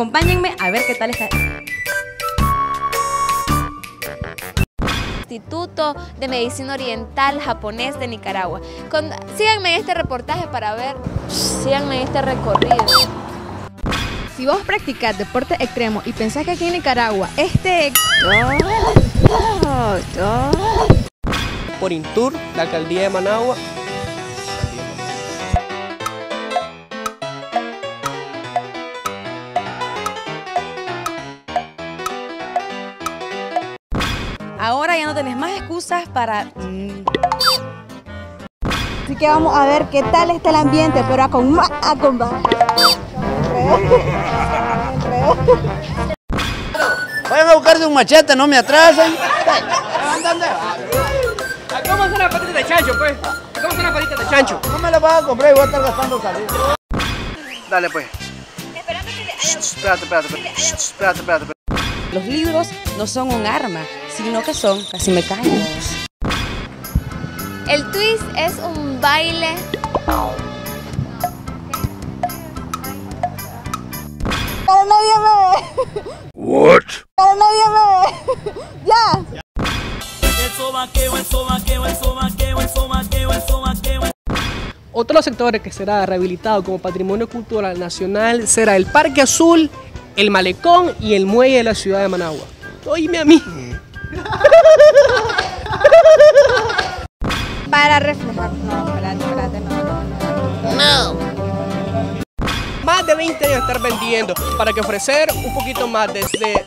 Acompáñenme a ver qué tal está. Instituto de Medicina Oriental Japonés de Nicaragua. Síganme en este reportaje para ver, síganme en este recorrido. Si vos practicás deporte extremo y pensás que aquí en Nicaragua Por Intur, la alcaldía de Managua. ahora ya no tenés más excusas para... Así que vamos a ver qué tal está el ambiente, pero con más Vayan a buscarse un machete, no me atrasen. ¿Cómo son las patitas de chancho, pues? ¿Cómo son las patitas de chancho? No me las vas a comprar y voy a estar gastando saliva. Dale, pues. Espérate. Los libros no son un arma, sino que son casi mecánicos. El twist es un baile. Pero nadie me ve. What? Pero nadie me ve. Ya. Otro sector que será rehabilitado como Patrimonio Cultural Nacional será el Parque Azul, el Malecón y el Muelle de la ciudad de Managua. Oíme a mí. Para reflejar. No, espérate, no. Más de 20 años estar vendiendo para que ofrecer un poquito más desde...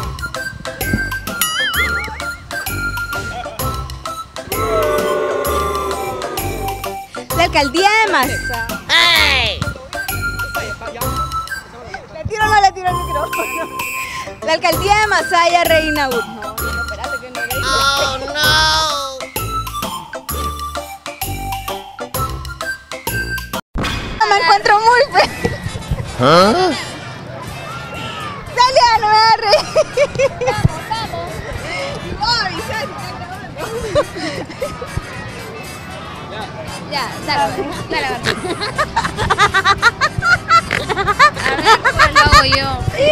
La alcaldía de Masaya. ¡Ay! Le tiro el micrófono. La alcaldía de Masaya reinauguró. No, espérate que no le digo. Oh no. Me encuentro muy feliz. ¿Ah? Celia, no me agarres. Vamos. Ay, Celia, Ya, dale, dale. A ver, pues lo hago yo.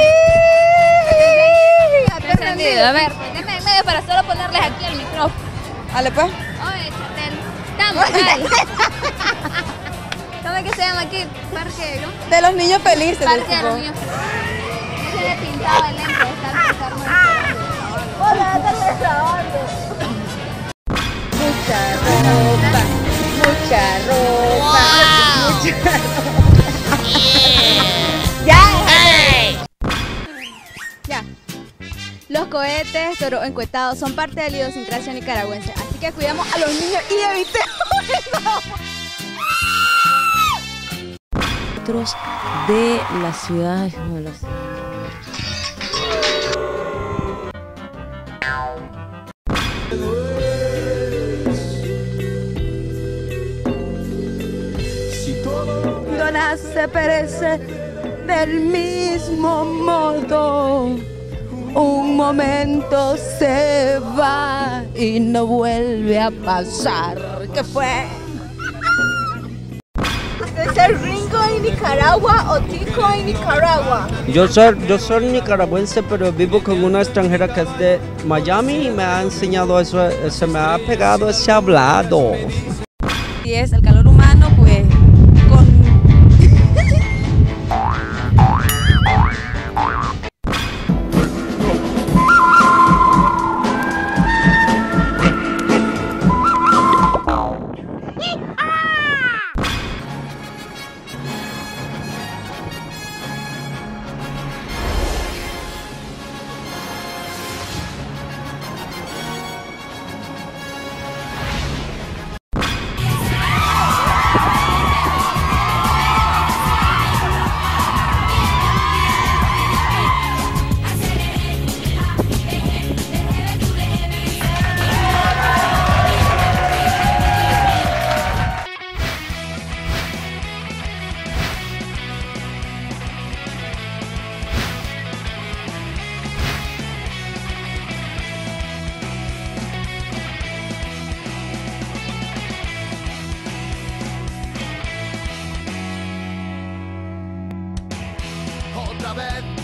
Encendido. A ver, denme en medio para solo ponerles aquí el micrófono. Dale pues. Oye, Chatel, estamos mal. ¿Cómo es que se llama aquí? Parque, ¿no? De los niños felices. Parque de los niños. No se le pintado el lente de estar muy Hola, estás grabando. Mucha ropa. Ya. Los cohetes encuestados son parte de la idiosincrasia nicaragüense, así que cuidemos a los niños y evitemos Otros de la ciudad. no nace, perece del mismo modo. Un momento se va y no vuelve a pasar. ¿Qué fue? ¿Es el Ringo en Nicaragua o Tico en Nicaragua? Yo soy nicaragüense, pero vivo con una extranjera que es de Miami y me ha enseñado eso, se me ha pegado ese hablado. Si es el calor humano, pues con...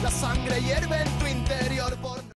La sangre hierve en tu interior por